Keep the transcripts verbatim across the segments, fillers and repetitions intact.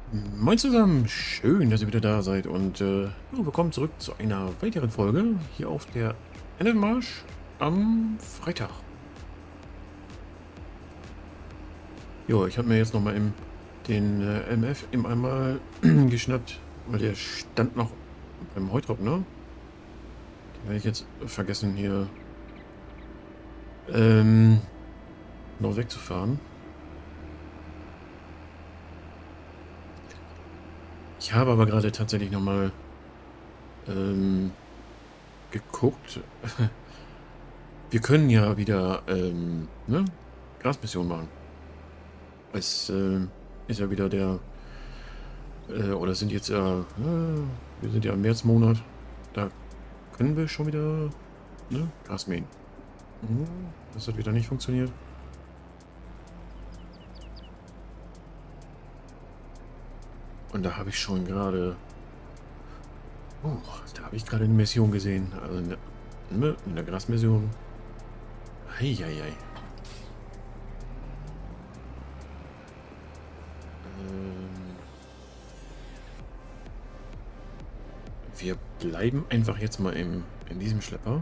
Moin zusammen, schön, dass ihr wieder da seid und äh, ja, willkommen zurück zu einer weiteren Folge hier auf der Endelmarsch am Freitag. Jo, ich habe mir jetzt nochmal im, den äh, M F im einmal geschnappt, weil der stand noch beim Heutrop, ne? Den werde ich jetzt vergessen hier ähm, noch wegzufahren. Ich habe aber gerade tatsächlich nochmal ähm, geguckt. Wir können ja wieder ähm, ne? Grasmission machen. Es äh, ist ja wieder der, äh, oder sind jetzt ja, äh, wir sind ja im Märzmonat. Da können wir schon wieder, ne, Gras mähen. Mhm, das hat wieder nicht funktioniert. Und da habe ich schon gerade, oh, da habe ich gerade eine Mission gesehen. Also eine, ne, eine Grasmission. Heieiei. Ähm, wir bleiben einfach jetzt mal im, in diesem Schlepper.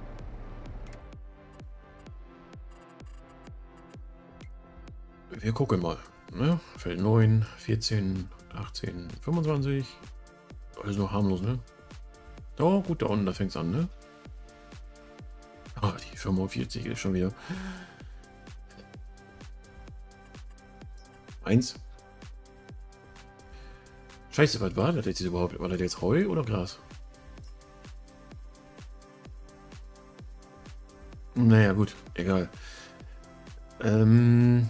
Wir gucken mal. Ne? Feld neun, vierzehn, achtzehn, fünfundzwanzig. Alles noch harmlos, ne? Oh, gut, da unten, da fängt es an, ne? Ah, die fünfundvierzig ist schon wieder. Eins. Scheiße, was war das jetzt überhaupt? War das jetzt Heu oder Gras? Naja, gut, egal. Ähm.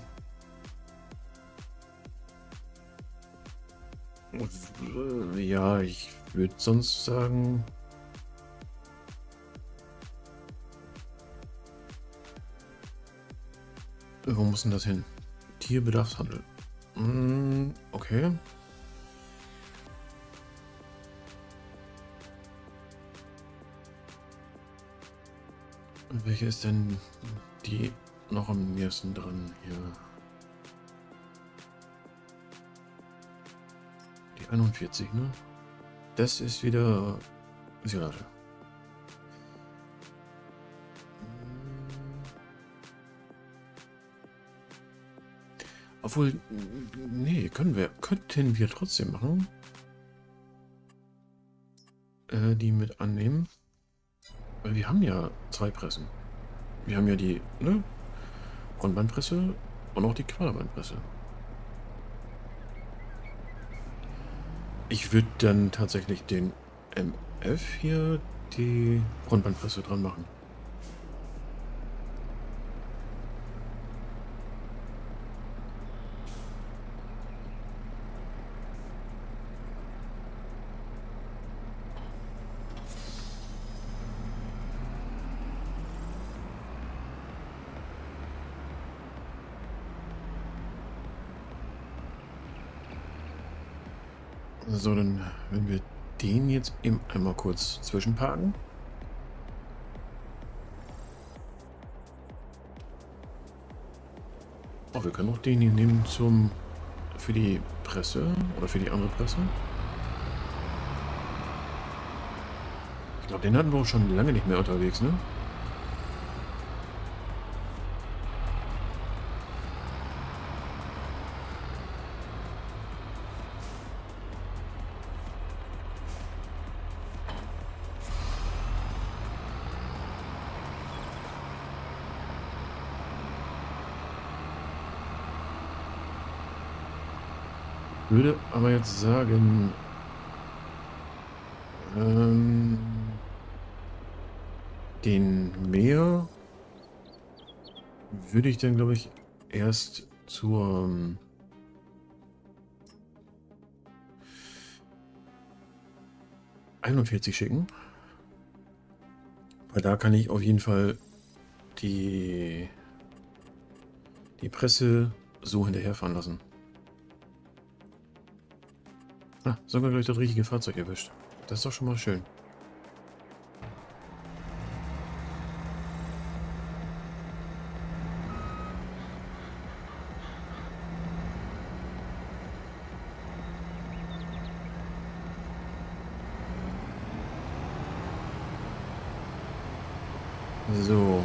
Ja, ich würde sonst sagen. Wo muss denn das hin? Tierbedarfshandel. Hm, okay. Und welche ist denn die noch am nächsten dran hier? Die einundvierzig, ne? Das ist wieder Silage. Obwohl, nee, können wir, könnten wir trotzdem machen. Äh, die mit annehmen. Weil wir haben ja zwei Pressen. Wir haben ja die, ne? Frontbandpresse und auch die Quaderbandpresse. Ich würde dann tatsächlich den M F hier die Frontbandpresse dran machen. So, dann, wenn wir den jetzt eben einmal kurz zwischenparken. Oh, wir können auch den hier nehmen zum für die Presse oder für die andere Presse. Ich glaube, den hatten wir auch schon lange nicht mehr unterwegs, ne? Würde aber jetzt sagen, ähm, den Meer würde ich dann, glaube ich, erst zur ähm, einundvierzig schicken. Weil da kann ich auf jeden Fall die, die Presse so hinterherfahren lassen. Ah, sogar gleich das richtige Fahrzeug erwischt. Das ist doch schon mal schön. So.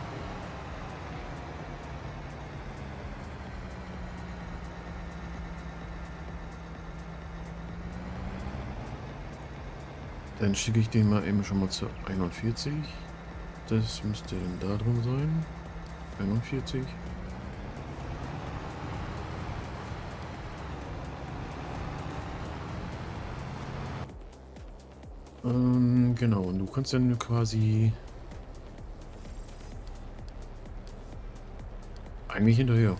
Dann schicke ich den mal eben schon mal zu einundvierzig. Das müsste dann da drin sein. einundvierzig. Ähm, genau. Und du kannst dann quasi eigentlich hinterher.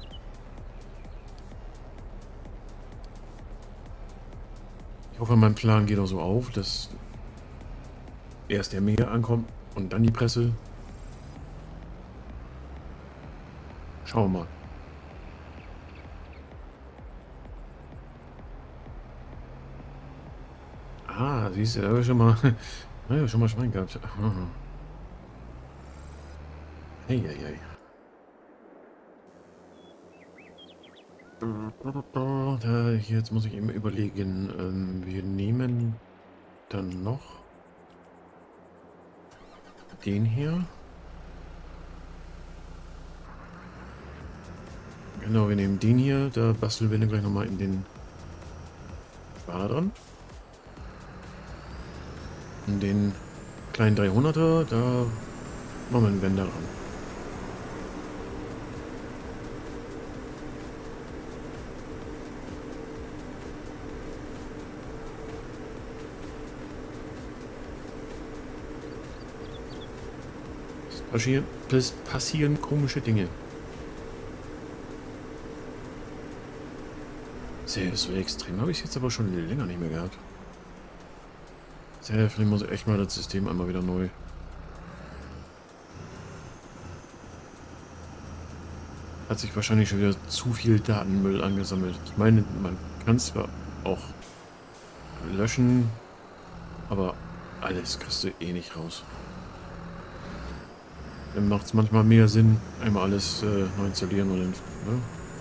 Ich hoffe, mein Plan geht auch so auf, dass erst der Meer ankommt und dann die Presse. Schauen wir mal. Ah, siehst du, da habe ich schon mal, da habe ich schon mal Schwein gehabt. Hey, hey, hey. Da, jetzt muss ich eben überlegen. Ähm, wir nehmen dann noch den hier. Genau, wir nehmen den hier. Da basteln wir dann gleich nochmal in den Sparer dran. Und den kleinen dreihunderter, da machen wir einen Wender ran. Es passieren, es passieren komische Dinge. Sehr so extrem habe ich es jetzt aber schon länger nicht mehr gehabt. Sehr, vielleicht muss ich echt mal das System einmal wieder neu. Hat sich wahrscheinlich schon wieder zu viel Datenmüll angesammelt. Ich meine, man kann es zwar auch löschen, aber alles kriegst du eh nicht raus. Dann macht es manchmal mehr Sinn, einmal alles äh, neu installieren und dann, ne?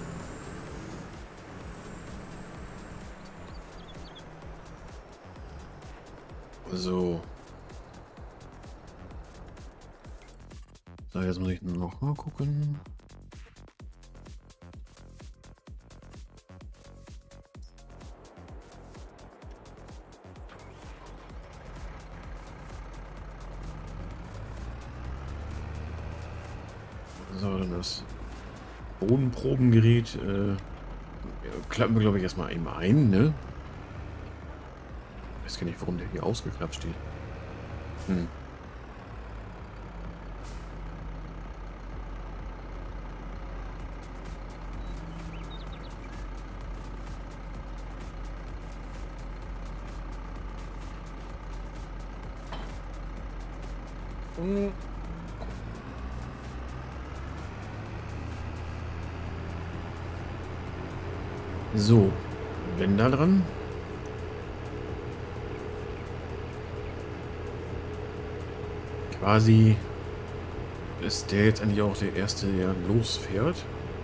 So. So, jetzt muss ich noch mal gucken. So, dann das Bodenprobengerät äh, klappen wir, glaube ich, erstmal einmal ein, ne? Ich weiß gar nicht, warum der hier ausgeklappt steht. Hm. Hm. So, wenn da dran. Quasi ist der jetzt eigentlich auch der erste, der losfährt.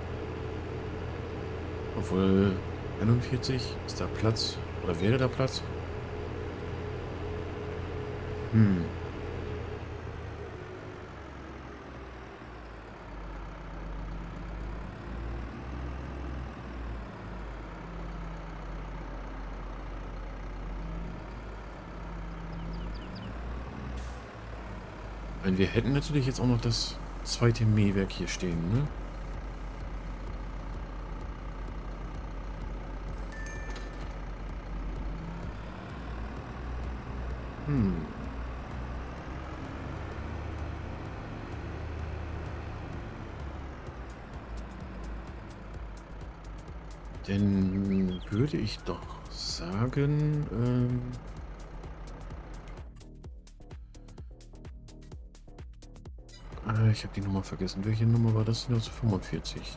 Obwohl einundvierzig, ist da Platz? Oder wäre da Platz? Hm. Wir hätten natürlich jetzt auch noch das zweite Mähwerk hier stehen, ne? Hm. Dann würde ich doch sagen, ähm ich habe die Nummer vergessen. Welche Nummer war das? fünfundvierzig.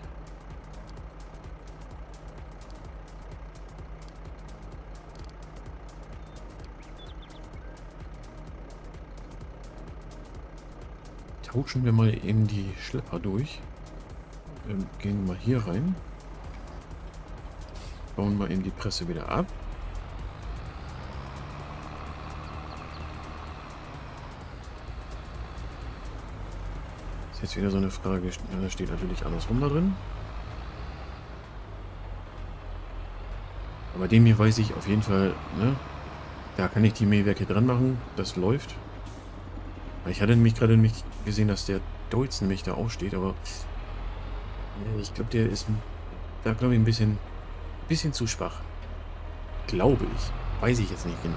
Tauschen wir mal eben die Schlepper durch. Wir gehen mal hier rein. Bauen mal eben die Presse wieder ab. Jetzt wieder so eine Frage, da steht natürlich andersrum da drin. Aber dem hier weiß ich auf jeden Fall, ne? Da kann ich die Mähwerke dran machen, das läuft. Ich hatte nämlich gerade nicht gesehen, dass der Deutz nämlich da aussteht, aber ich glaube, der ist da, glaube ich, ein bisschen, bisschen zu schwach. Glaube ich. Weiß ich jetzt nicht genau.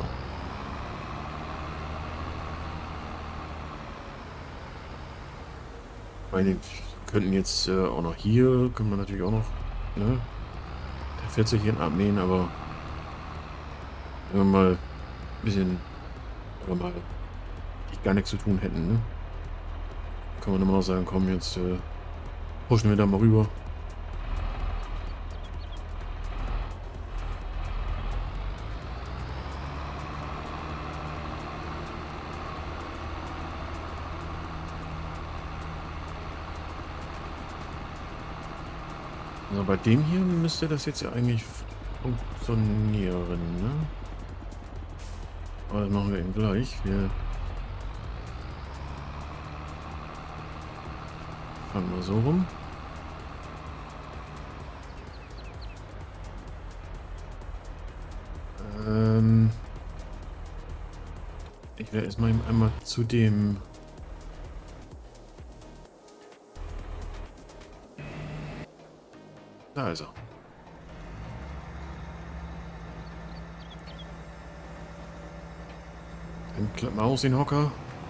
Ich meine, wir könnten jetzt äh, auch noch hier, können wir natürlich auch noch, ne? Der vierzig hier abmähen, aber wenn wir mal ein bisschen, wenn wir mal gar nichts zu tun hätten, ne? Kann man immer noch sagen, komm, jetzt äh, pushen wir da mal rüber. Also bei dem hier müsste das jetzt ja eigentlich funktionieren, ne? Aber das machen wir eben gleich. Wir fahren mal so rum. Ähm ich werde erstmal einmal zu dem Da ist er. Dann klappen wir aus den Hocker.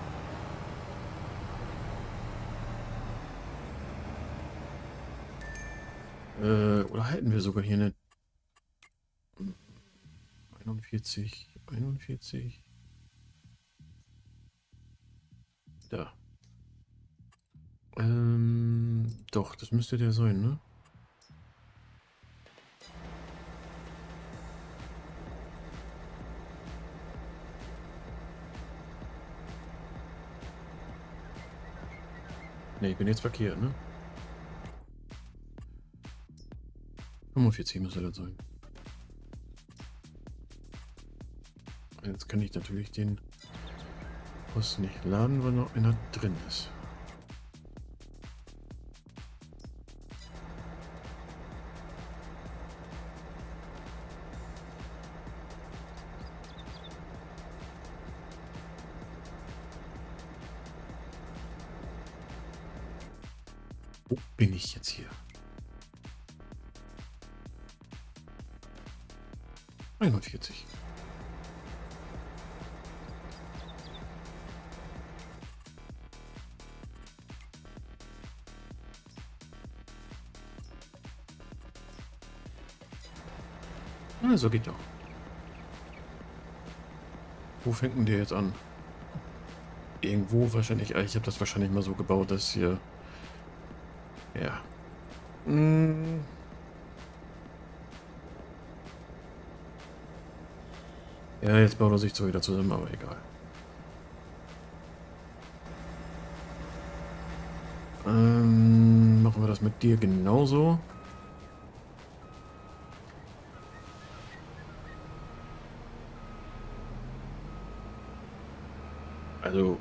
Äh, oder halten wir sogar hier eine einundvierzig, einundvierzig. Da. Ähm, doch, das müsste der sein, ne? Ne, ich bin jetzt verkehrt, ne? fünfundvierzig müsste das sein. Jetzt kann ich natürlich den Post nicht laden, weil noch einer drin ist. Wo bin ich jetzt hier? einundvierzig. Ah, so geht doch. Wo fängt denn der jetzt an? Irgendwo wahrscheinlich. Ich habe das wahrscheinlich mal so gebaut, dass hier. Ja. Hm. Ja, jetzt baut er sich zwar wieder zusammen, aber egal. Ähm, machen wir das mit dir genauso. Also.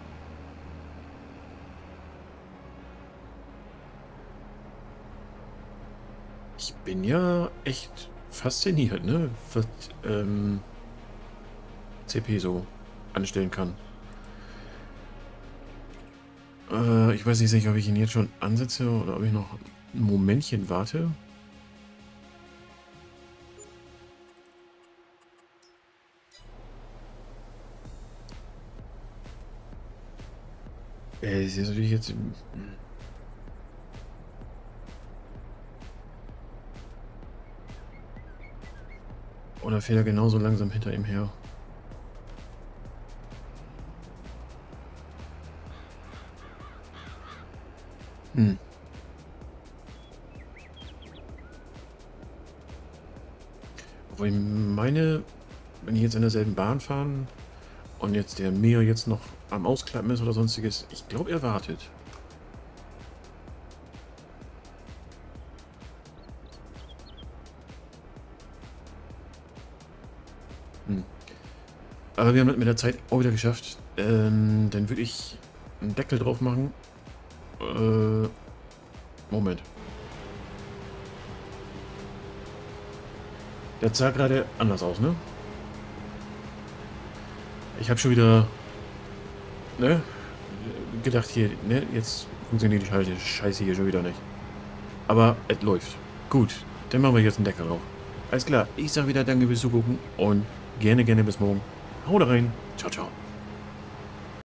Ich bin ja echt fasziniert, ne? Was ähm, C P so anstellen kann. Äh, ich weiß nicht sicher, ob ich ihn jetzt schon ansetze oder ob ich noch ein Momentchen warte. Äh, das ist natürlich jetzt. Oder fährt er genauso langsam hinter ihm her? Hm. Obwohl ich meine, wenn die jetzt in derselben Bahn fahren und jetzt der Meer jetzt noch am Ausklappen ist oder sonstiges, ich glaube, er wartet. Hm. Aber wir haben das mit der Zeit auch wieder geschafft. Ähm, dann würde ich einen Deckel drauf machen Äh, Moment. Das sah gerade anders aus, ne? Ich habe schon wieder, ne? Gedacht hier, ne? Jetzt funktioniert die Scheiße, Scheiße hier schon wieder nicht. Aber es läuft. Gut, dann machen wir jetzt einen Deckel drauf. Alles klar, ich sag wieder danke fürs Zugucken und gerne, gerne bis morgen. Haut rein. Ciao, ciao.